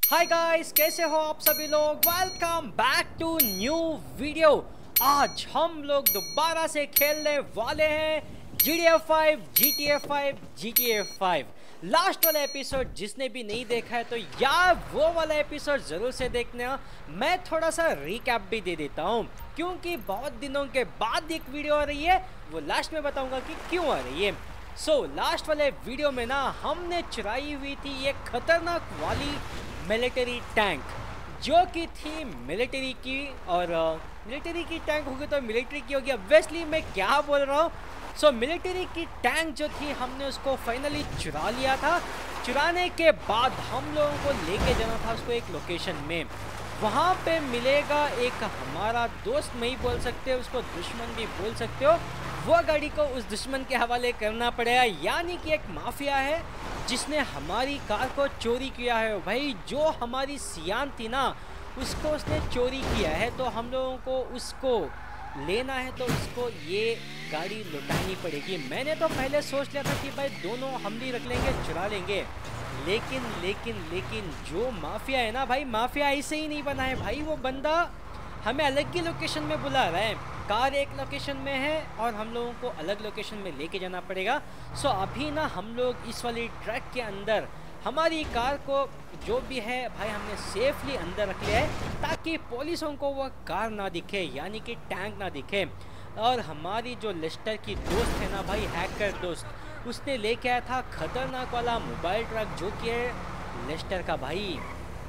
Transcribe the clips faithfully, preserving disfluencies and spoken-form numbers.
Hi guys, कैसे हो आप सभी लोग। Welcome back to new video. आज हम लोग दोबारा से खेलने वाले हैं G T A five, G T A five, G T A five. Last वाला एपिसोड जिसने भी नहीं देखा है तो यार वो वाला एपिसोड ज़रूर से देखना। मैं थोड़ा सा रिकैप भी दे देता हूँ क्योंकि बहुत दिनों के बाद एक वीडियो आ रही है, वो लास्ट में बताऊँगा कि क्यों आ रही है। सो so, लास्ट वाले वीडियो में ना हमने चुराई हुई थी एक खतरनाक वाली मिलिट्री टैंक जो कि थी मिलिट्री की, और मिलिट्री uh, की टैंक होगी तो मिलिट्री की होगी। ऑब्वियसली मैं क्या बोल रहा हूँ। सो मिलिट्री की टैंक जो थी हमने उसको फाइनली चुरा लिया था। चुराने के बाद हम लोगों को लेके जाना था उसको एक लोकेशन में। वहाँ पे मिलेगा एक हमारा दोस्त, नहीं बोल सकते उसको, दुश्मन भी बोल सकते हो। वो गाड़ी को उस दुश्मन के हवाले करना पड़ेगा, यानी कि एक माफिया है जिसने हमारी कार को चोरी किया है। भाई जो हमारी सियान थी ना उसको उसने चोरी किया है, तो हम लोगों को उसको लेना है, तो उसको ये गाड़ी लुटानी पड़ेगी। मैंने तो पहले सोच लिया था कि भाई दोनों हम भी रख लेंगे, चुरा लेंगे, लेकिन लेकिन लेकिन जो माफिया है ना भाई, माफिया ऐसे ही नहीं बना है भाई। वो बंदा हमें अलग ही लोकेशन में बुला रहा है। कार एक लोकेशन में है और हम लोगों को अलग लोकेशन में लेके जाना पड़ेगा। सो अभी ना हम लोग इस वाली ट्रक के अंदर हमारी कार को जो भी है भाई हमने सेफली अंदर रख लिया है ताकि पुलिसों को वो कार ना दिखे, यानी कि टैंक ना दिखे। और हमारी जो लेस्टर की दोस्त है ना भाई, हैकर दोस्त, उसने लेके आया था खतरनाक वाला मोबाइल ट्रक जो कि है लेस्टर का भाई।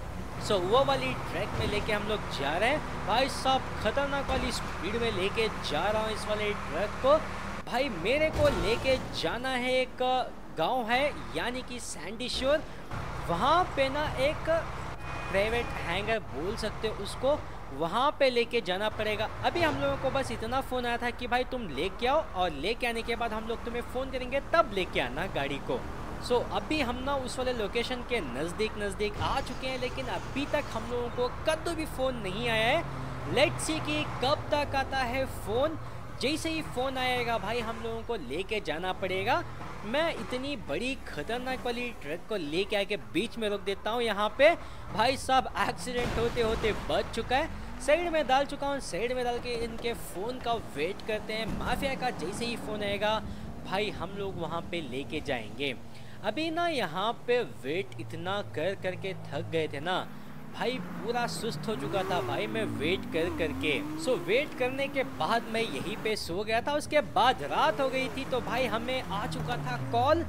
सो so, वो वाली ट्रैक में लेके हम लोग जा रहे हैं भाई साहब, खतरनाक वाली स्पीड में लेके जा रहा हूँ इस वाले ट्रक को। भाई मेरे को लेके जाना है, एक गांव है यानी कि सैंडी शोर, वहाँ पे ना एक प्राइवेट हैंगर बोल सकते हो उसको, वहाँ पे लेके जाना पड़ेगा। अभी हम लोगों को बस इतना फ़ोन आया था कि भाई तुम लेके आओ, और लेके आने के बाद हम लोग तुम्हें फ़ोन करेंगे तब लेके आना गाड़ी को। सो so, अभी हम ना उस वाले लोकेशन के नज़दीक नज़दीक आ चुके हैं, लेकिन अभी तक हम लोगों को कद्दू भी फ़ोन नहीं आया है। लेट्स सी कि कब तक आता है फ़ोन। जैसे ही फ़ोन आएगा भाई हम लोगों को लेके जाना पड़ेगा। मैं इतनी बड़ी खतरनाक वाली ट्रक को लेके आके बीच में रोक देता हूँ यहाँ पे। भाई साहब एक्सीडेंट होते होते बच चुका है, साइड में डाल चुका हूँ। साइड में डाल के इनके फ़ोन का वेट करते हैं। माफिया का जैसे ही फ़ोन आएगा भाई हम लोग वहाँ पे लेके जाएंगे। अभी ना यहाँ पे वेट इतना कर करके थक गए थे ना भाई, पूरा सुस्त हो चुका था भाई मैं वेट कर करके। सो वेट करने के बाद मैं यहीं पे सो गया था। उसके बाद रात हो गई थी तो भाई हमें आ चुका था कॉल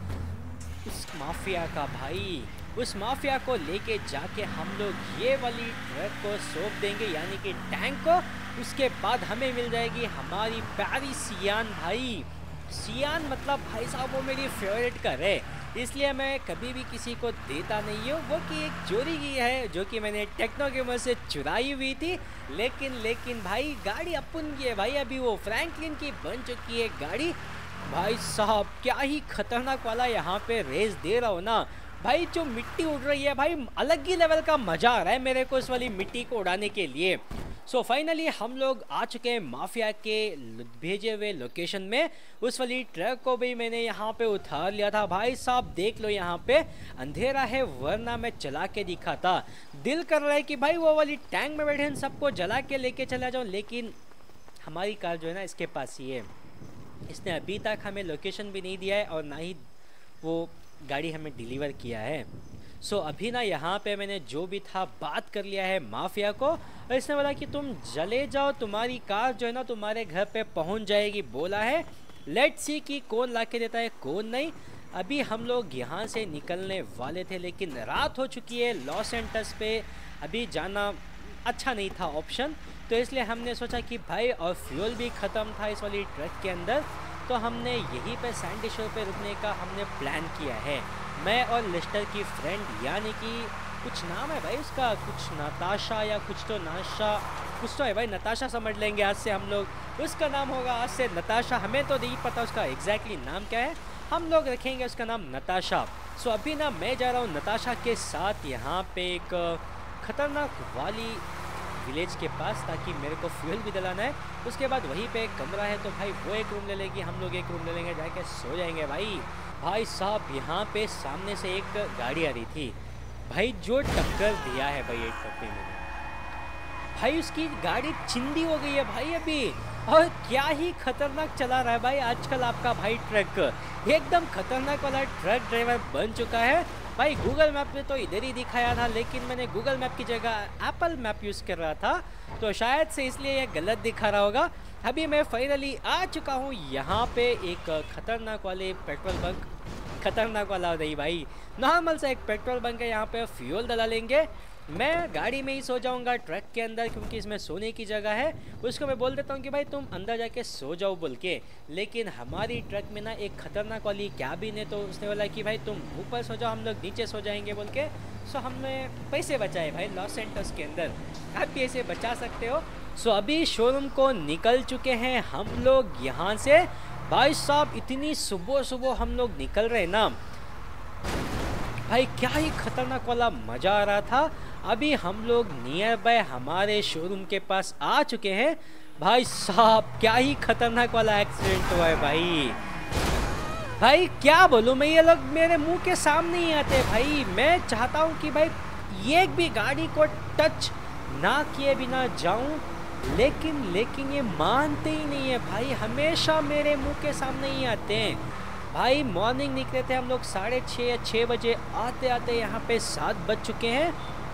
उस माफिया का। भाई उस माफिया को लेके जाके हम लोग ये वाली ट्रक को सौंप देंगे, यानी कि टैंक को। उसके बाद हमें मिल जाएगी हमारी प्यारी सियान। भाई सियान मतलब भाई साहब वो मेरी फेवरेट कार है, इसलिए मैं कभी भी किसी को देता नहीं हूँ। वो कि एक चोरी की है जो कि मैंने टेक्नो गेमर से चुराई हुई थी, लेकिन लेकिन भाई गाड़ी अपन की है भाई। अभी वो फ्रैंकलिन की बन चुकी है गाड़ी। भाई साहब क्या ही खतरनाक वाला यहाँ पे रेस दे रहा हो ना भाई, जो मिट्टी उड़ रही है भाई, अलग ही लेवल का मज़ा आ रहा है मेरे को इस वाली मिट्टी को उड़ाने के लिए। सो so, फाइनली हम लोग आ चुके हैं माफिया के भेजे हुए लोकेशन में। उस वाली ट्रक को भी मैंने यहाँ पे उतार लिया था। भाई साहब देख लो यहाँ पे अंधेरा है, वरना मैं चला के दिखाता। दिल कर रहा है कि भाई वो वाली टैंक में बैठे इन सबको जला के लेके चला जाऊँ, लेकिन हमारी कार जो है ना इसके पास ही है। इसने अभी तक हमें लोकेशन भी नहीं दिया है और ना ही वो गाड़ी हमें डिलीवर किया है। सो so, अभी ना यहाँ पे मैंने जो भी था बात कर लिया है माफिया को, और इसने बोला कि तुम जले जाओ, तुम्हारी कार जो है ना तुम्हारे घर पे पहुँच जाएगी बोला है। लेट्स सी कि कौन ला के देता है कौन नहीं। अभी हम लोग यहाँ से निकलने वाले थे, लेकिन रात हो चुकी है। लॉस एंटस पे अभी जाना अच्छा नहीं था ऑप्शन, तो इसलिए हमने सोचा कि भाई, और फ्यूल भी ख़त्म था इस वाली ट्रक के अंदर, तो हमने यहीं पे सैंडी शोर पे रुकने का हमने प्लान किया है। मैं और लेस्टर की फ्रेंड, यानी कि कुछ नाम है भाई उसका, कुछ नताशा या कुछ तो नाशा कुछ तो है भाई, नताशा समझ लेंगे आज से हम लोग। उसका नाम होगा आज से नताशा। हमें तो नहीं पता उसका एग्जैक्टली नाम क्या है, हम लोग रखेंगे उसका नाम नताशा। सो अभी ना मैं जा रहा हूँ नताशा के साथ यहाँ पे एक ख़तरनाक वाली विलेज के पास, ताकि मेरे को फ्यूल भी दिलाना है। उसके बाद वहीं पे एक कमरा है, तो भाई वो एक रूम ले लेगी, हम लोग एक रूम ले लेंगे, जाके सो जाएंगे भाई। भाई साहब यहाँ पे सामने से एक गाड़ी आ रही थी, भाई जो टक्कर दिया है भाई एक ट्रक ने मैंने, भाई उसकी गाड़ी चिंदी हो गई है भाई अभी। और क्या ही खतरनाक चला रहा है भाई आजकल आपका भाई ट्रक, एकदम खतरनाक वाला ट्रक ड्राइवर बन चुका है भाई। गूगल मैप में तो इधर ही दिखाया था, लेकिन मैंने गूगल मैप की जगह एप्पल मैप यूज़ कर रहा था, तो शायद से इसलिए ये गलत दिखा रहा होगा। अभी मैं फाइनली आ चुका हूँ यहाँ पे एक खतरनाक वाले पेट्रोल बंक, खतरनाक वाला नहीं भाई, नॉर्मल सा एक पेट्रोल बंक है। यहाँ पे फ्यूल डला लेंगे, मैं गाड़ी में ही सो जाऊंगा ट्रक के अंदर, क्योंकि इसमें सोने की जगह है। उसको मैं बोल देता हूँ कि भाई तुम अंदर जाके सो जाओ बोल के, लेकिन हमारी ट्रक में ना एक खतरनाक वाली कैबिन है, तो उसने बोला कि भाई तुम ऊपर सो जाओ, हम लोग नीचे सो जाएंगे बोल के। सो हमने पैसे बचाए भाई लॉस एंटोस के अंदर, आप भी ऐसे बचा सकते हो। सो अभी शोरूम को निकल चुके हैं हम लोग यहाँ से भाई साहब। इतनी सुबह सुबह हम लोग निकल रहे ना भाई, क्या ही खतरनाक वाला मज़ा आ रहा था। अभी हम लोग नियर बाय हमारे शोरूम के पास आ चुके हैं भाई साहब। क्या ही खतरनाक वाला एक्सीडेंट हुआ है भाई। भाई क्या बोलूँ मैं, ये लोग मेरे मुंह के सामने ही आते भाई। मैं चाहता हूँ कि भाई एक भी गाड़ी को टच ना किए बिना जाऊँ, लेकिन लेकिन ये मानते ही नहीं है भाई, हमेशा मेरे मुंह के सामने ही आते हैं भाई। मॉर्निंग निकले थे हम लोग साढ़े छः या छः बजे, आते आते यहाँ पे सात बज चुके हैं।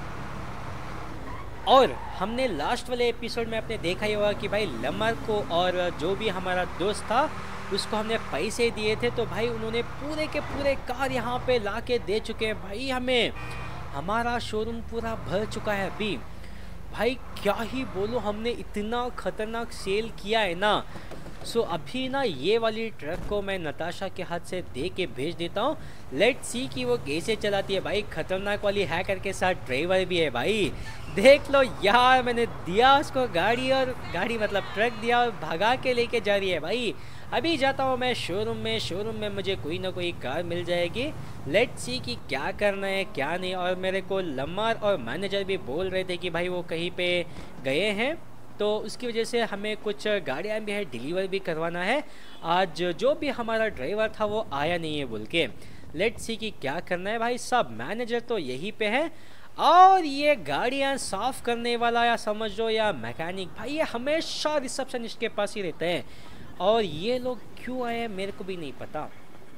और हमने लास्ट वाले एपिसोड में आपने देखा ही होगा कि भाई लमर को और जो भी हमारा दोस्त था उसको हमने पैसे दिए थे, तो भाई उन्होंने पूरे के पूरे कार यहाँ पे ला के दे चुके हैं भाई हमें। हमारा शोरूम पूरा भर चुका है अभी भाई, क्या ही बोलूँ, हमने इतना खतरनाक सेल किया है ना। सो so, अभी ना ये वाली ट्रक को मैं नताशा के हाथ से दे के भेज देता हूँ। लेट्स सी कि वो कैसे चलाती है भाई। खतरनाक वाली हैकर के साथ ड्राइवर भी है भाई, देख लो यार। मैंने दिया उसको गाड़ी, और गाड़ी मतलब ट्रक दिया और भगा के लेके जा रही है भाई। अभी जाता हूँ मैं शोरूम में, शोरूम में मुझे कोई ना कोई कार मिल जाएगी। लेट्स सी कि क्या करना है क्या नहीं। और मेरे को लम्मार और मैनेजर भी बोल रहे थे कि भाई वो कहीं पे गए हैं, तो उसकी वजह से हमें कुछ गाड़ियाँ भी है डिलीवर भी करवाना है। आज जो भी हमारा ड्राइवर था वो आया नहीं है बोल के। लेट्स सी कि क्या करना है भाई साहब। मैनेजर तो यहीं पे है, और ये गाड़ियाँ साफ़ करने वाला या समझ लो या मैकेनिक भाई, ये हमेशा रिसेप्शनिस्ट के पास ही रहते हैं। और ये लोग क्यों आए मेरे को भी नहीं पता।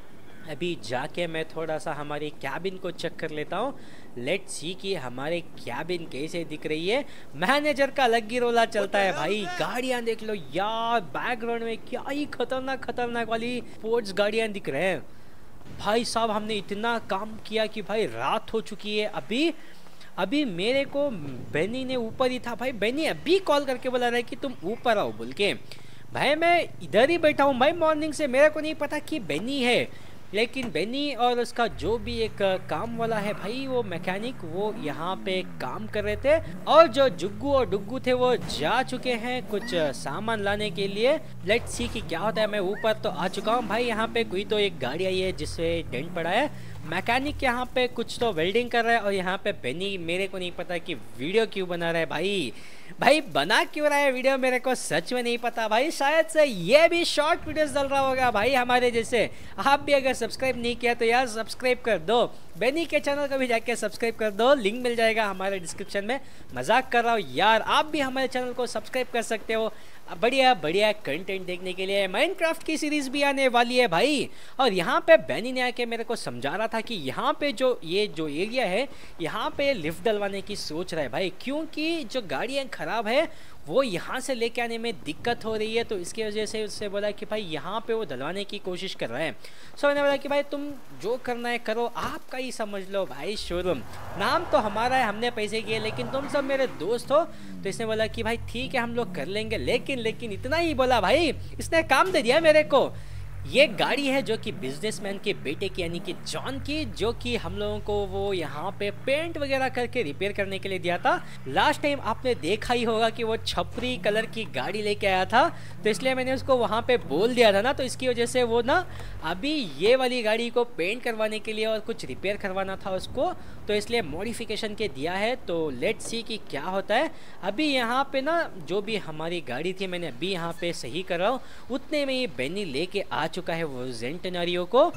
अभी जाके मैं थोड़ा सा हमारी कैबिन को चेक कर लेता हूँ। लेट्स सी कि हमारे कैबिन कैसे दिख रही है। मैनेजर का अलग ही रोला चलता है भाई। गाड़ियाँ देख लो यार, बैकग्राउंड में क्या ही खतरनाक खतरनाक वाली स्पोर्ट्स गाड़ियाँ दिख रहे हैं भाई साहब। हमने इतना काम किया कि भाई रात हो चुकी है। अभी अभी मेरे को बेनी ने ऊपर ही था भाई, बेनी अभी कॉल करके बोला रहा है कि तुम ऊपर आओ बोल के। भाई मैं इधर ही बैठा हूँ भाई मॉर्निंग से, मेरे को नहीं पता कि बेनी है, लेकिन बेनी और उसका जो भी एक काम वाला है भाई वो मैकेनिक, वो यहाँ पे काम कर रहे थे। और जो जुग्गू और डुग्गू थे वो जा चुके हैं कुछ सामान लाने के लिए। लेट्स सी कि क्या होता है। मैं ऊपर तो आ चुका हूँ भाई। यहाँ पे कोई तो एक गाड़ी आई है जिससे डेंट पड़ा है। मैकेनिक यहाँ पे कुछ तो वेल्डिंग कर रहा है, और यहाँ पे बेनी मेरे को नहीं पता कि वीडियो क्यों बना रहा है भाई। भाई बना क्यों रहा है वीडियो मेरे को सच में नहीं पता भाई। शायद से ये भी शॉर्ट वीडियोस डाल रहा होगा भाई हमारे जैसे। आप भी अगर सब्सक्राइब नहीं किया तो यार सब्सक्राइब कर दो, बेनी के चैनल को भी जाके सब्सक्राइब कर दो, लिंक मिल जाएगा हमारे डिस्क्रिप्शन में। मजाक कर रहा हूँ यार, आप भी हमारे चैनल को सब्सक्राइब कर सकते हो बढ़िया बढ़िया कंटेंट देखने के लिए। माइनक्राफ्ट की सीरीज़ भी आने वाली है भाई। और यहाँ पे बेनी ने आके मेरे को समझा रहा था कि यहाँ पे जो ये जो एरिया है यहाँ पे लिफ्ट डलवाने की सोच रहा है भाई, क्योंकि जो गाड़ियाँ ख़राब है वो यहाँ से लेके आने में दिक्कत हो रही है। तो इसकी वजह से उससे बोला कि भाई यहाँ पे वो डलवाने की कोशिश कर रहा है। सो मैंने बोला कि भाई तुम जो करना है करो, आपका ही समझ लो भाई शोरूम। नाम तो हमारा है, हमने पैसे किए, लेकिन तुम सब मेरे दोस्त हो। तो इसने बोला कि भाई ठीक है हम लोग कर लेंगे, लेकिन लेकिन इतना ही बोला भाई, इसने काम दे दिया मेरे को। ये गाड़ी है जो कि बिजनेसमैन के बेटे की यानी कि जॉन की, जो कि हम लोगों को वो यहाँ पे पेंट वगैरह करके रिपेयर करने के लिए दिया था। लास्ट टाइम आपने देखा ही होगा कि वो छपरी कलर की गाड़ी लेके आया था, तो इसलिए मैंने उसको वहाँ पे बोल दिया था ना, तो इसकी वजह से वो ना अभी ये वाली गाड़ी को पेंट करवाने के लिए और कुछ रिपेयर करवाना था उसको, तो इसलिए मॉडिफिकेशन के दिया है। तो लेट्स सी कि क्या होता है। अभी यहाँ पे ना जो भी हमारी गाड़ी थी मैंने अभी यहाँ पे सही कर रहा हूँ, उतने में ये बेनी लेके आ चुका है वो जेंटेनारियो को।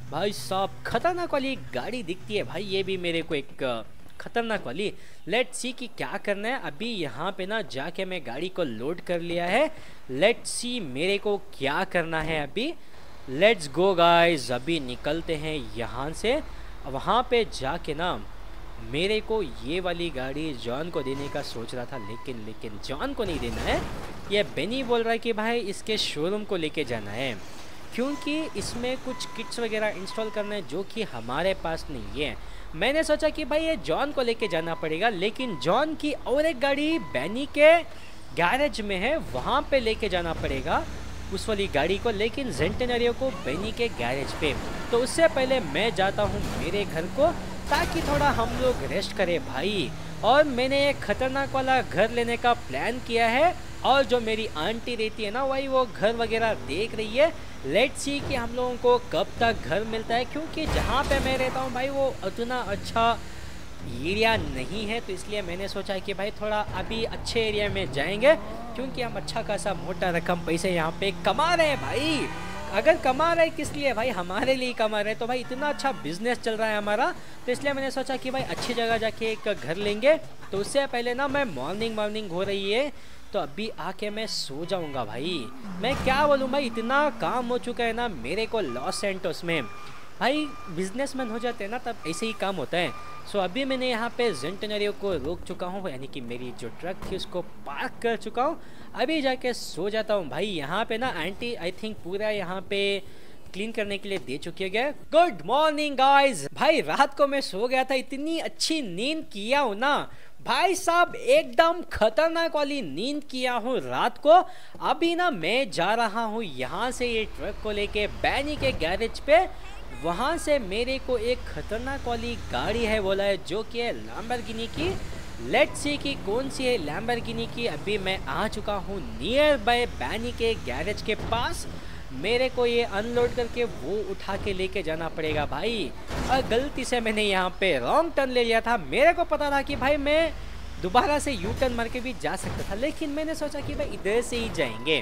भाई साहब खतरनाक वाली गाड़ी दिखती है भाई, ये भी मेरे को एक अ, खतरनाक वाली। लेट्स सी कि क्या करना है। अभी यहाँ पे ना जाके मैं गाड़ी को लोड कर लिया है। लेट्स सी मेरे को क्या करना है अभी। लेट्स गो गाइस, अभी निकलते हैं यहाँ से। वहाँ पे जाके ना मेरे को ये वाली गाड़ी जॉन को देने का सोच रहा था, लेकिन लेकिन जॉन को नहीं देना है। ये बेनी बोल रहा है कि भाई इसके शोरूम को लेके जाना है, क्योंकि इसमें कुछ किट्स वगैरह इंस्टॉल करना है जो कि हमारे पास नहीं है। मैंने सोचा कि भाई ये जॉन को लेके जाना पड़ेगा, लेकिन जॉन की और एक गाड़ी बेनी के गैरेज में है, वहाँ पे लेके जाना पड़ेगा उस वाली गाड़ी को, लेकिन जेंटेनरियो को बेनी के गैरेज पे। तो उससे पहले मैं जाता हूँ मेरे घर को, ताकि थोड़ा हम लोग रेस्ट करें भाई। और मैंने एक खतरनाक वाला घर लेने का प्लान किया है, और जो मेरी आंटी रहती है ना वही वो घर वगैरह देख रही है। लेट्स सी कि हम लोगों को कब तक घर मिलता है, क्योंकि जहाँ पे मैं रहता हूँ भाई वो उतना अच्छा एरिया नहीं है। तो इसलिए मैंने सोचा है कि भाई थोड़ा अभी अच्छे एरिया में जाएंगे, क्योंकि हम अच्छा खासा मोटा रकम पैसे यहाँ पे कमा रहे हैं भाई। अगर कमा रहे किस लिए भाई, हमारे लिए कमा रहे हैं। तो भाई इतना अच्छा बिजनेस चल रहा है हमारा, तो इसलिए मैंने सोचा कि भाई अच्छी जगह जाके एक घर लेंगे। तो उससे पहले ना मैं मॉर्निंग मॉर्निंग हो रही है, तो अभी आके मैं सो जाऊंगा भाई। मैं क्या बोलूँ भाई, इतना काम हो चुका है ना मेरे को लॉस एंटोस में। भाई बिजनेसमैन हो जाते हैं ना तब ऐसे ही काम होता है। सो अभी मैंने यहाँ पे जेंटेनरियो को रोक चुका हूँ, यानी कि मेरी जो ट्रक थी उसको पार्क कर चुका हूँ। अभी जाके सो जाता हूँ भाई। यहाँ पे ना आंटी आई थिंक पूरा यहाँ पे क्लीन करने के लिए दे चुकी है। Good morning guys. भाई रात को मैं सो गया था, इतनी अच्छी नींद किया हूँ ना भाई साहब, एकदम खतरनाक वाली नींद किया हूँ रात को। अभी ना मैं जा रहा हूँ यहाँ से ये ट्रक को लेके बैनी के गैरेज पे। वहाँ से मेरे को एक खतरनाक वाली गाड़ी है बोला है, जो कि है लैम्बोर्गिनी की। लेट्स सी कि कौन सी है लैम्बोर्गिनी की। अभी मैं आ चुका हूँ नियर बाय बैनी के गैरेज के पास। मेरे को ये अनलोड करके वो उठा के लेके जाना पड़ेगा भाई। और गलती से मैंने यहाँ पे रॉन्ग टर्न ले लिया था। मेरे को पता था कि भाई मैं दोबारा से यू टर्न मार के भी जा सकता था, लेकिन मैंने सोचा कि भाई इधर से ही जाएंगे।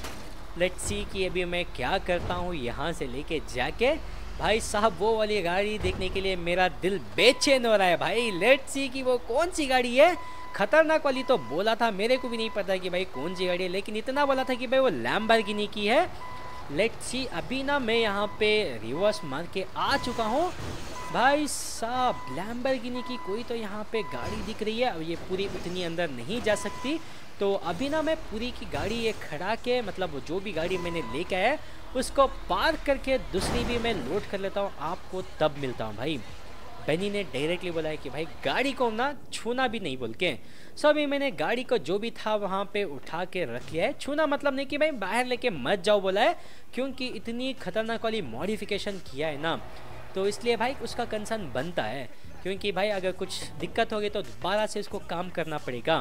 लेट्स सी कि अभी मैं क्या करता हूँ यहाँ से लेके जाके। भाई साहब वो वाली गाड़ी देखने के लिए मेरा दिल बेचैन हो रहा है भाई। लेट्स सी कि वो कौन सी गाड़ी है। खतरनाक वाली तो बोला था, मेरे को भी नहीं पता कि भाई कौन सी गाड़ी है, लेकिन इतना बोला था कि भाई वो लैम्बोर्गिनी की है। लेट्स सी अभी ना मैं यहाँ पे रिवर्स मार के आ चुका हूँ भाई साहब। लैम्बोर्गिनी की कोई तो यहाँ पे गाड़ी दिख रही है। अब ये पूरी उतनी अंदर नहीं जा सकती, तो अभी ना मैं पूरी की गाड़ी ये खड़ा के, मतलब जो भी गाड़ी मैंने लेके आया उसको पार्क करके दूसरी भी मैं लोड कर लेता हूँ। आपको तब मिलता हूँ भाई। बेनी ने डायरेक्टली बोला है कि भाई गाड़ी को ना छूना भी नहीं बोल के। सो अभी मैंने गाड़ी को जो भी था वहाँ पे उठा के रख लिया है। छूना मतलब नहीं कि भाई बाहर लेके मत जाओ बोला है, क्योंकि इतनी खतरनाक वाली मॉडिफिकेशन किया है ना, तो इसलिए भाई उसका कंसर्न बनता है। क्योंकि भाई अगर कुछ दिक्कत होगी तो दोबारा से इसको काम करना पड़ेगा।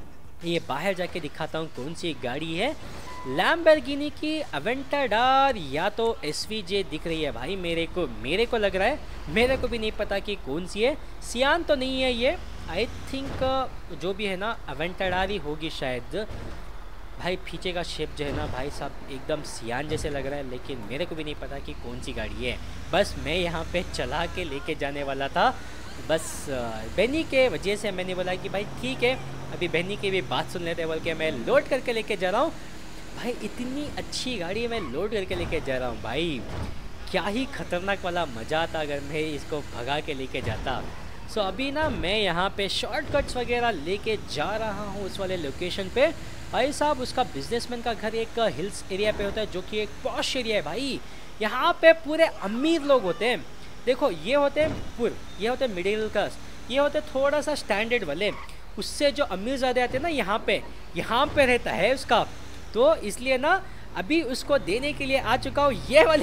ये बाहर जाके दिखाता हूँ कौन सी गाड़ी है। लैम्बोर्गिनी की अवेंटाडोर या तो एस वी जे दिख रही है भाई मेरे को मेरे को लग रहा है। मेरे को भी नहीं पता कि कौन सी है। सियान तो नहीं है ये, आई थिंक जो भी है ना अवेंटाडोर ही होगी शायद। भाई पीछे का शेप जो है ना भाई साहब एकदम सियान जैसे लग रहा है, लेकिन मेरे को भी नहीं पता कि कौन सी गाड़ी है। बस मैं यहाँ पे चला के लेके जाने वाला था। बस बेनी के वजह से मैंने बोला कि भाई ठीक है अभी बेनी की भी बात सुन लेते हैं, बोल के मैं लोड करके लेके जा रहा हूँ। भाई इतनी अच्छी गाड़ी मैं लोड करके लेके जा रहा हूँ भाई। क्या ही खतरनाक वाला मज़ा आता अगर मैं इसको भगा के लेके जाता। सो अभी ना मैं यहाँ पे शॉर्टकट्स वगैरह लेके जा रहा हूँ उस वाले लोकेशन पे। भाई साहब उसका बिजनेसमैन का घर एक हिल्स एरिया पे होता है, जो कि एक पॉश एरिया है भाई। यहाँ पे पूरे अमीर लोग होते हैं। देखो ये होते हैं पुर, ये होते हैं मिडिल क्लास, ये होते हैं थोड़ा सा स्टैंडर्ड वाले। उससे जो अमीर ज़्यादा आते हैं ना यहाँ पे यहाँ पे रहता है उसका, तो इसलिए ना अभी उसको देने के लिए आ चुका हूँ ये वाले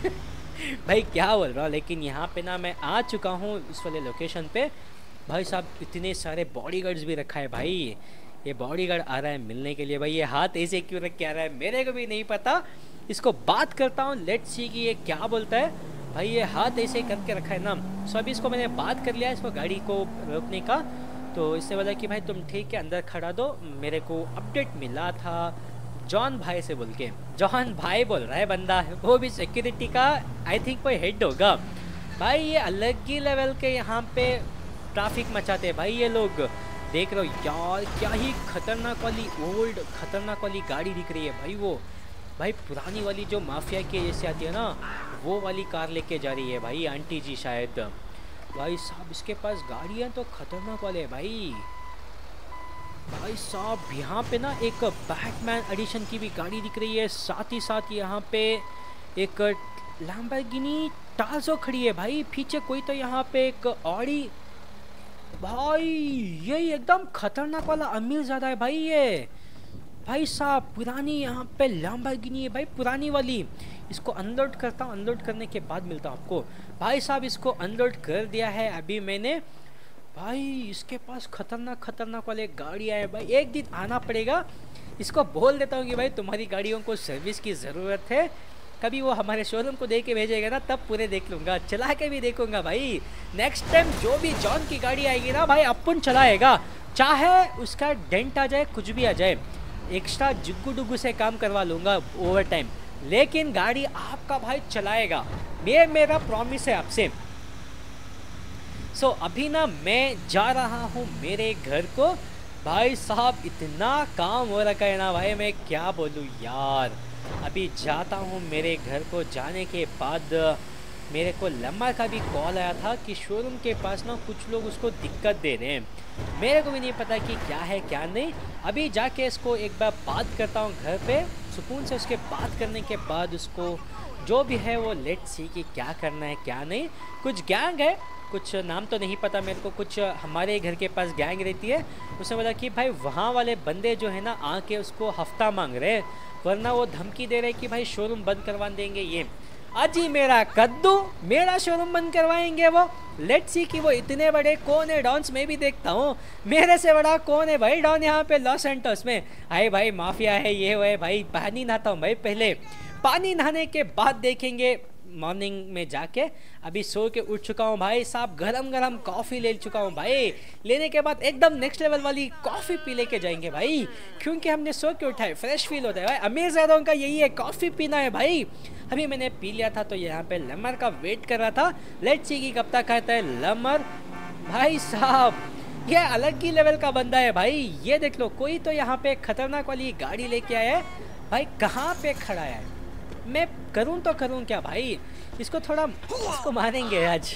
भाई क्या बोल रहा हूँ, लेकिन यहाँ पे ना मैं आ चुका हूँ उस वाले लोकेशन पे। भाई साहब इतने सारे बॉडीगार्ड्स भी रखा है भाई। ये बॉडीगार्ड आ रहा है मिलने के लिए भाई। ये हाथ ऐसे क्यों रख के आ रहा है मेरे को भी नहीं पता। इसको बात करता हूँ, लेट्स सी कि ये क्या बोलता है। भाई ये हाथ ऐसे करके रखा है ना। सो अभी इसको मैंने बात कर लिया इसको गाड़ी को रोकने का। तो इससे बोला कि भाई तुम ठीक है अंदर खड़ा दो, मेरे को अपडेट मिला था जॉन भाई से बोल के, जॉन भाई बोल रहा है बंदा, वो भी सिक्योरिटी का आई थिंक कोई हेड होगा भाई। ये अलग ही लेवल के यहाँ पे ट्रैफिक मचाते हैं भाई ये लोग। देख रहे हो यार, क्या ही खतरनाक वाली ओल्ड खतरनाक वाली गाड़ी दिख रही है भाई। वो भाई पुरानी वाली जो माफिया की जैसे आती है ना, वो वाली कार लेके जा रही है भाई आंटी जी शायद। भाई साहब इसके पास गाड़ियाँ तो खतरनाक वाले हैं भाई। भाई साहब यहाँ पे ना एक बैटमैन एडिशन की भी गाड़ी दिख रही है, साथ ही साथ यहाँ पे एक लैम्बोर्गिनी टार्जो खड़ी है भाई। पीछे कोई तो यहाँ पे एक ऑडी, भाई ये एकदम खतरनाक वाला अमीर ज़्यादा है भाई ये। भाई साहब पुरानी यहाँ पे लैम्बोर्गिनी है भाई, पुरानी वाली। इसको अनलोड करता हूँ, अनलोड करने के बाद मिलता हूँ आपको। भाई साहब इसको अनलोड कर दिया है अभी मैंने। भाई इसके पास खतरनाक खतरनाक वाले गाड़ियाँ हैं भाई। एक दिन आना पड़ेगा, इसको बोल देता हूँ कि भाई तुम्हारी गाड़ियों को सर्विस की ज़रूरत है। कभी वो हमारे शोरूम को दे के भेजेगा ना, तब पूरे देख लूँगा, चला के भी देखूँगा भाई। नेक्स्ट टाइम जो भी जॉन की गाड़ी आएगी ना भाई, अपन चलाएगा, चाहे उसका डेंट आ जाए, कुछ भी आ जाए। एक्स्ट्रा जुग्गू डुग्गू से काम करवा लूँगा ओवर टाइम, लेकिन गाड़ी आपका भाई चलाएगा, ये मेरा प्रॉमिस है आपसे। सो so, अभी ना मैं जा रहा हूँ मेरे घर को। भाई साहब इतना काम हो रखा है ना भाई, मैं क्या बोलूँ यार। अभी जाता हूँ मेरे घर को। जाने के बाद मेरे को लम्मा का भी कॉल आया था कि शोरूम के पास ना कुछ लोग उसको दिक्कत दे रहे हैं। मेरे को भी नहीं पता कि क्या है क्या नहीं। अभी जाके इसको एक बार बात करता हूँ घर पे सुकून से। उसके बात करने के बाद उसको जो भी है वो लेट्स सी कि क्या करना है क्या नहीं। कुछ गैंग है, कुछ नाम तो नहीं पता मेरे को, कुछ हमारे घर के पास गैंग रहती है। उसने बोला कि भाई वहाँ वाले बंदे जो है ना आके उसको हफ्ता मांग रहे हैं, वरना वो धमकी दे रहे कि भाई शोरूम बंद करवा देंगे। ये अजी मेरा कद्दू, मेरा शोरूम बंद करवाएंगे वो। लेट्स सी कि वो इतने बड़े कौन है डॉन्स, में भी देखता हूँ मेरे से बड़ा कौन है भाई डॉन यहाँ पे लॉस एंटोस में। आए भाई माफिया है ये वो है भाई। पानी नहाता हूँ भाई, पहले पानी नहाने के बाद देखेंगे मॉर्निंग में जाके। अभी सो के उठ चुका हूँ भाई साहब, गरम गरम कॉफ़ी ले चुका हूँ भाई। लेने के बाद एकदम नेक्स्ट लेवल वाली कॉफ़ी पी लेके जाएंगे भाई, क्योंकि हमने सो के उठा है, फ्रेश फील होता है भाई। अमीर ज़्यादा का यही है, कॉफ़ी पीना है भाई। अभी मैंने पी लिया था तो यहाँ पे लमर का वेट कर रहा था। लेट्स सी कि कब तक आता है लमर। भाई साहब ये अलग ही लेवल का बंदा है भाई। ये देख लो, कोई तो यहाँ पे खतरनाक वाली गाड़ी लेके आया है भाई। कहाँ पे खड़ा है, मैं करूं तो करूं क्या भाई। इसको थोड़ा इसको मारेंगे आज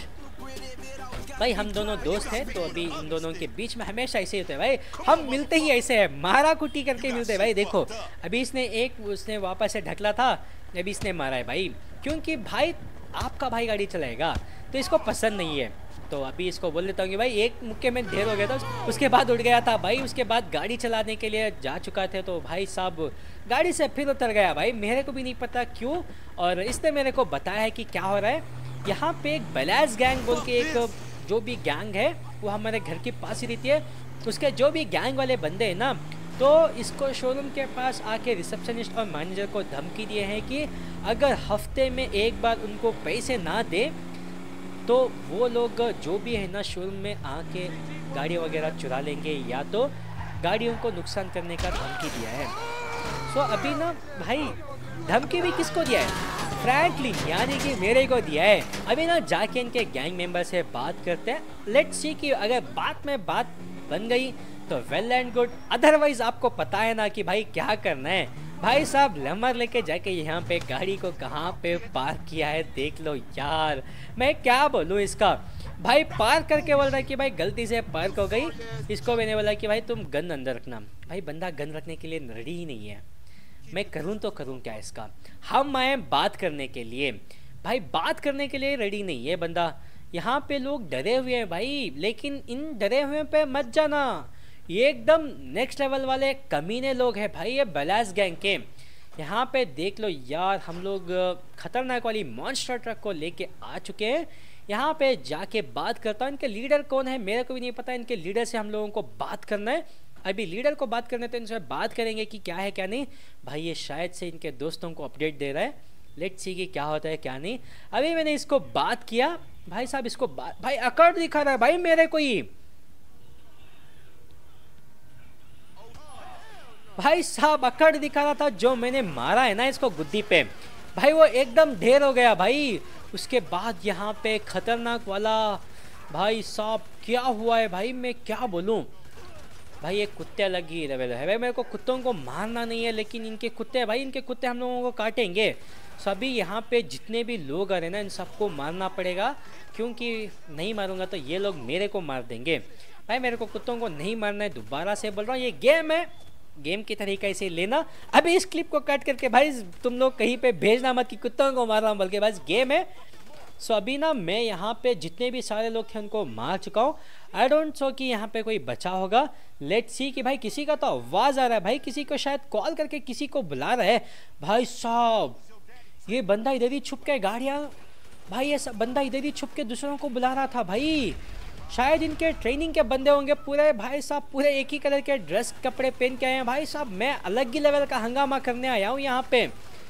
भाई। हम दोनों दोस्त हैं तो अभी इन दोनों के बीच में हमेशा ऐसे ही होते हैं भाई। हम मिलते ही ऐसे हैं, मारा कुटी करके मिलते हैं भाई। देखो अभी इसने एक उसने वापस से ढकला था, अभी इसने मारा है भाई। क्योंकि भाई आपका भाई गाड़ी चलाएगा तो इसको पसंद नहीं है। तो अभी इसको बोल देता हूँ कि भाई एक मुक्के में ढेर हो गया था, उसके बाद उड़ गया था भाई। उसके बाद गाड़ी चलाने के लिए जा चुका थे तो भाई साहब गाड़ी से फिर उतर गया भाई। मेरे को भी नहीं पता क्यों, और इसने मेरे को बताया है कि क्या हो रहा है। यहाँ पे एक बलास गैंग बोल के एक जो भी गैंग है वो हमारे घर के पास ही रहती है। उसके जो भी गैंग वाले बंदे हैं ना, तो इसको शोरूम के पास आके रिसेप्शनिस्ट और मैनेजर को धमकी दिए हैं कि अगर हफ्ते में एक बार उनको पैसे ना दे तो वो लोग जो भी है ना शोरूम में आके गाड़ी वगैरह चुरा लेंगे, या तो गाड़ियों को नुकसान करने का धमकी दिया है। सो अभी ना भाई धमकी भी किसको दिया है, फ्रैंकली यानी कि मेरे को दिया है। अभी ना जाके इनके गैंग मेंबर से बात करते हैं। लेट्स सी कि अगर बात में बात बन गई तो वेल एंड गुड, अदरवाइज आपको पता है ना कि भाई क्या करना है। भाई साहब लमर लेके जाके यहाँ पे गाड़ी को कहाँ पे पार्क किया है देख लो यार। मैं क्या बोलूँ इसका, भाई पार्क करके बोल रहा है कि भाई गलती से पार्क हो गई। इसको मैंने बोला कि भाई तुम गन अंदर रखना। भाई बंदा गन रखने के लिए रेडी ही नहीं है। मैं करूँ तो करूँ क्या इसका। हम आए बात करने के लिए, भाई बात करने के लिए रेडी नहीं है बंदा। यहाँ पे लोग डरे हुए हैं भाई, लेकिन इन डरे हुए पे मत जाना। ये एकदम नेक्स्ट लेवल वाले कमीने लोग हैं भाई, ये बलास गैंग के। यहाँ पे देख लो यार, हम लोग खतरनाक वाली मॉन्स्टर ट्रक को लेके आ चुके हैं। यहाँ पे जाके बात करता हूँ। इनके लीडर कौन है मेरे को भी नहीं पता। इनके लीडर से हम लोगों को बात करना है। अभी लीडर को बात करने तो इनसे बात करेंगे कि क्या है क्या नहीं। भाई ये शायद से इनके दोस्तों को अपडेट दे रहा है। लेट्स सी कि क्या होता है क्या नहीं। अभी मैंने इसको बात किया भाई साहब, इसको बात भाई अकड़ दिखा रहा है भाई मेरे को ही। भाई साहब अकड़ दिखा रहा था, जो मैंने मारा है ना इसको गुद्दी पे भाई वो एकदम ढेर हो गया भाई। उसके बाद यहाँ पे खतरनाक वाला भाई साहब क्या हुआ है भाई, मैं क्या बोलूँ भाई। ये कुत्ते अलग ही लेवल है भाई, मेरे को कुत्तों को मारना नहीं है, लेकिन इनके कुत्ते भाई, इनके कुत्ते हम लोगों को काटेंगे। सभी यहाँ पे जितने भी लोग आ रहे हैं ना, इन सबको मारना पड़ेगा, क्योंकि नहीं मारूंगा तो ये लोग मेरे को मार देंगे भाई। मेरे को कुत्तों को नहीं मारना है, दोबारा से बोल रहा हूँ, ये गेम है, गेम की तरीका इसे लेना। अभी इस क्लिप को कट करके भाई तुम लोग कहीं पे भेजना मत कि कुत्तों को मार रहा हूँ, बल्कि बस गेम है। सो so, अभी ना मैं यहाँ पे जितने भी सारे लोग थे उनको मार चुका हूँ। आई डोंट सो कि यहाँ पे कोई बचा होगा। लेट्स सी कि भाई किसी का तो आवाज़ आ रहा है भाई, किसी को शायद कॉल करके किसी को बुला रहा है। भाई साहब ये बंदा इधर ही छुप के गाड़ियाँ, भाई ये सब बंदा इधर ही छुप के दूसरों को बुला रहा था भाई। शायद इनके ट्रेनिंग के बंदे होंगे पूरे भाई साहब, पूरे एक ही कलर के ड्रेस कपड़े पहन के आए हैं भाई साहब। मैं अलग ही लेवल का हंगामा करने आया हूँ यहाँ पे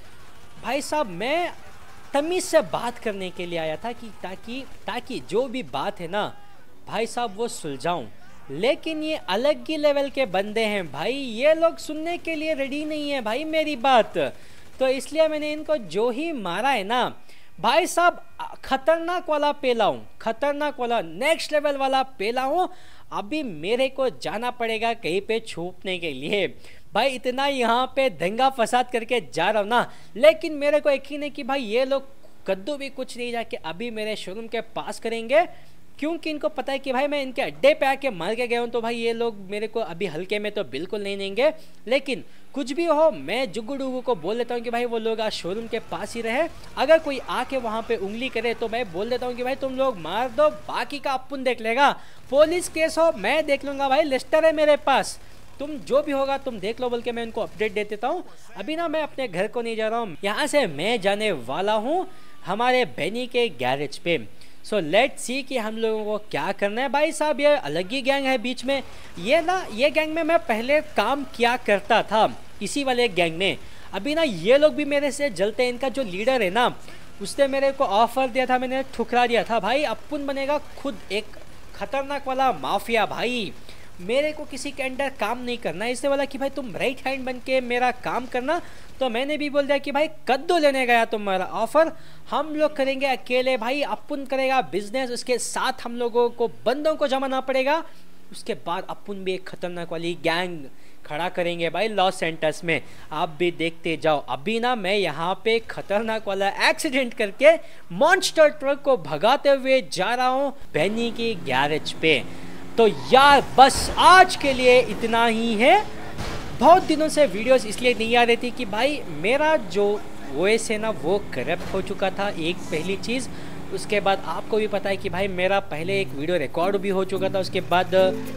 भाई साहब। मैं तमीज़ से बात करने के लिए आया था कि ताकि ताकि जो भी बात है ना भाई साहब वो सुलझाऊं, लेकिन ये अलग ही लेवल के बंदे हैं भाई, ये लोग सुनने के लिए रेडी नहीं है भाई मेरी बात। तो इसलिए मैंने इनको जो ही मारा है ना भाई साहब, खतरनाक वाला पेला हूँ, खतरनाक वाला नेक्स्ट लेवल वाला पेला हूँ। अभी मेरे को जाना पड़ेगा कहीं पे छुपने के लिए भाई। इतना यहाँ पे दंगा फसाद करके जा रहा हूँ ना, लेकिन मेरे को यकीन है कि भाई ये लोग कद्दू भी कुछ नहीं जाके अभी मेरे शोरूम के पास करेंगे, क्योंकि इनको पता है कि भाई मैं इनके अड्डे पे आके मार के गया हूँ, तो भाई ये लोग मेरे को अभी हल्के में तो बिल्कुल नहीं देंगे। लेकिन कुछ भी हो, मैं जुग्गू डुग्गू को बोल देता हूँ कि भाई वो लोग आज शोरूम के पास ही रहे। अगर कोई आके वहाँ पे उंगली करे तो मैं बोल देता हूँ कि भाई तुम लोग मार दो, बाकी का अपुन देख लेगा। पुलिस केस हो मैं देख लूँगा भाई, लिस्टर है मेरे पास, तुम जो भी होगा तुम देख लो, बोल के मैं उनको अपडेट दे देता हूँ। अभी ना मैं अपने घर को नहीं जा रहा हूँ, यहाँ से मैं जाने वाला हूँ हमारे बेनी के गैरेज पे। सो लेट्स सी कि हम लोगों को क्या करना है भाई साहब। ये अलग ही गैंग है बीच में, ये ना ये गैंग में मैं पहले काम किया करता था, इसी वाले गैंग में। अभी ना ये लोग भी मेरे से जलते हैं। इनका जो लीडर है ना उसने मेरे को ऑफर दिया था, मैंने ठुकरा दिया था भाई। अपुन बनेगा खुद एक खतरनाक वाला माफिया भाई, मेरे को किसी के अंडर काम नहीं करना। इससे बोला कि भाई तुम राइट हैंड बन के मेरा काम करना, तो मैंने भी बोल दिया कि भाई कद्दू लेने गया तुम्हारा ऑफर, हम लोग करेंगे अकेले भाई। अपुन करेगा बिजनेस, उसके साथ हम लोगों को बंदों को जमाना पड़ेगा। उसके बाद अपुन भी एक खतरनाक वाली गैंग खड़ा करेंगे भाई लॉस एंटस में, आप भी देखते जाओ। अभी ना मैं यहाँ पे खतरनाक वाला एक्सीडेंट करके मॉन्स्टर ट्रक को भगाते हुए जा रहा हूँ बेनी के गैरेज पे। तो यार बस आज के लिए इतना ही है। बहुत दिनों से वीडियोस इसलिए नहीं आ रही थी कि भाई मेरा जो वॉइस है ना वो करप्ट हो चुका था, एक पहली चीज़। उसके बाद आपको भी पता है कि भाई मेरा पहले एक वीडियो रिकॉर्ड भी हो चुका था, उसके बाद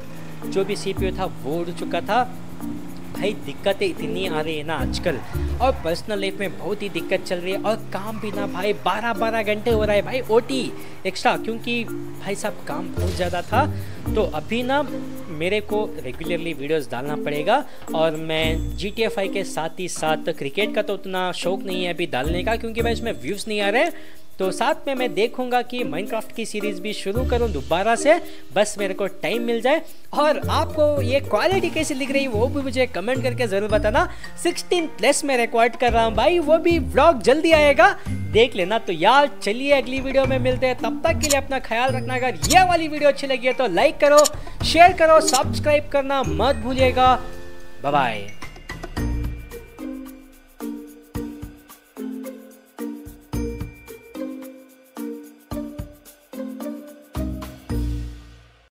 जो भी सीपीयू था वो उड़ चुका था। भाई दिक्कतें इतनी आ रही है ना आजकल, और पर्सनल लाइफ में बहुत ही दिक्कत चल रही है, और काम भी ना भाई बारह बारह घंटे हो रहा है भाई ओटी एक्स्ट्रा, क्योंकि भाई साहब काम बहुत ज़्यादा था। तो अभी ना मेरे को रेगुलरली वीडियोस डालना पड़ेगा, और मैं जी टी ए फाइव के साथ ही साथ क्रिकेट का तो उतना शौक नहीं है अभी डालने का, क्योंकि भाई इसमें व्यूज़ नहीं आ रहे। तो साथ में मैं देखूंगा कि माइनक्राफ्ट की सीरीज़ भी शुरू करूं दोबारा से, बस मेरे को टाइम मिल जाए। और आपको ये क्वालिटी कैसी दिख रही है वो भी मुझे कमेंट करके ज़रूर बताना। सिक्सटीन प्लस में रिकॉर्ड कर रहा हूं भाई, वो भी व्लॉग जल्दी आएगा, देख लेना। तो यार चलिए अगली वीडियो में मिलते हैं, तब तक के लिए अपना ख्याल रखना। अगर ये वाली वीडियो अच्छी लगी है तो लाइक करो, शेयर करो, सब्सक्राइब करना मत भूलिएगा। Bye bye.